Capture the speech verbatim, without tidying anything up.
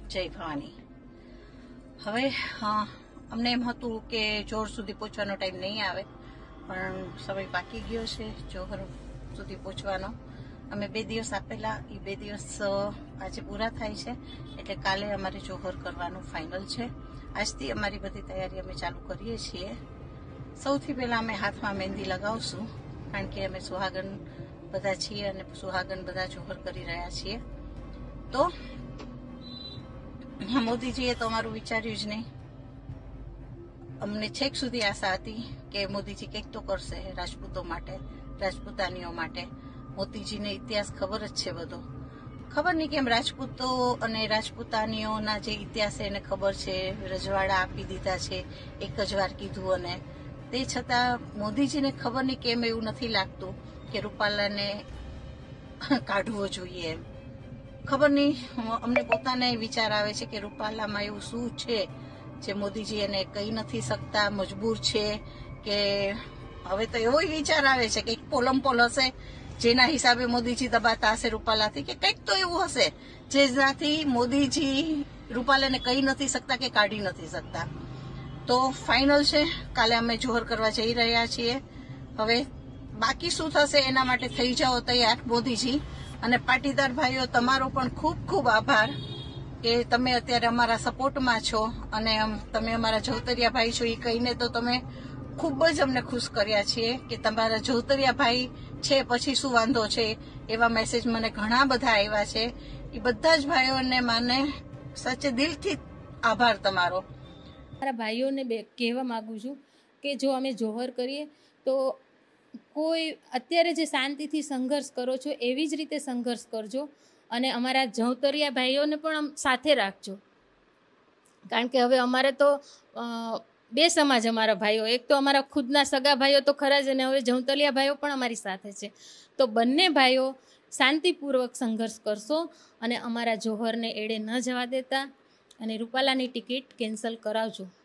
જય ભવાની। હવે અમને એમ હતું કે જોર સુધી પહોંચવાનો ટાઈમ નહીં આવે, પણ સમય પાકી ગયો છે જોહર સુધી પહોંચવાનો। અમે બે દિવસ આપેલા, એ બે દિવસ આજે પૂરા થાય છે, એટલે કાલે અમારે જોહર કરવાનું ફાઇનલ છે। આજથી અમારી બધી તૈયારી અમે ચાલુ કરીએ છીએ। સૌથી પહેલાં અમે હાથમાં મહેંદી લગાવશું, કારણ કે અમે સુહાગન બધા છીએ અને સુહાગન બધા જોહર કરી રહ્યા છીએ। તો મોદીજીએ તો અમારું વિચાર્યું જ નહીં। અમને છેક સુધી આશા હતી કે મોદીજી કંઈક તો કરશે રાજપૂતો માટે, રાજપૂતાનીઓ માટે। મોદીજીને ઇતિહાસ ખબર જ છે બધો, ખબર નહીં કેમ રાજપૂતો અને રાજપૂતાનીઓના જે ઇતિહાસ છે એને ખબર છે, રજવાડા આપી દીધા છે એક જ વાર કીધું, અને તે છતાં મોદીજીને ખબર નહીં કેમ એવું નથી લાગતું કે રૂપાલાને કાઢવો જોઈએ એમ। ખબર નહીં, અમને પોતાને વિચાર આવે છે કે રૂપાલામાં એવું શું છે જે મોદીજી એને કહી નથી શકતા, મજબૂર છે, કે હવે તો એવો વિચાર આવે છે કે પોલમ પોલ હશે જેના હિસાબે મોદીજી દબાતા હશે રૂપાલાથી, કે કંઈક તો એવું હશે જેનાથી મોદીજી રૂપાલાને કહી નથી શકતા કે કાઢી નથી શકતા। તો ફાઇનલ છે, કાલે અમે જોહર કરવા જઈ રહ્યા છીએ। હવે બાકી શું થશે એના માટે થઈ જાઓ તૈયાર મોદીજી અને પાટીદાર ભાઈઓ, તમારો પણ ખૂબ ખૂબ આભાર કે તમે અત્યારે અમારા સપોર્ટમાં છો અને તમે અમારા જવતરિયા ભાઈ છો। એ કહીને તો તમે ખૂબ જ અમને ખુશ કર્યા છીએ કે તમારા જવતરિયા ભાઈ છે પછી શું વાંધો છે, એવા મેસેજ મને ઘણા બધા આવ્યા છે। એ બધા જ ભાઈઓને મને સાચે દિલથી આભાર તમારો। મારા ભાઈઓને બે કહેવા માગું છું કે જો અમે જોહર કરીએ તો કોઈ અત્યારે જે શાંતિથી સંઘર્ષ કરો છો એવી જ રીતે સંઘર્ષ કરજો, અને અમારા જવતરિયા ભાઈઓને પણ સાથે રાખજો, કારણ કે હવે અમારે તો બે સમાજ અમારા ભાઈઓ, એક તો અમારા ખુદના સગા ભાઈઓ તો ખરા જ, અને હવે જવતરિયા ભાઈઓ પણ અમારી સાથે છે। તો બંને ભાઈઓ શાંતિપૂર્વક સંઘર્ષ કરશો અને અમારા જોહરને એડે ન જવા દેતા અને રૂપાલાની ટિકિટ કેન્સલ કરાવજો।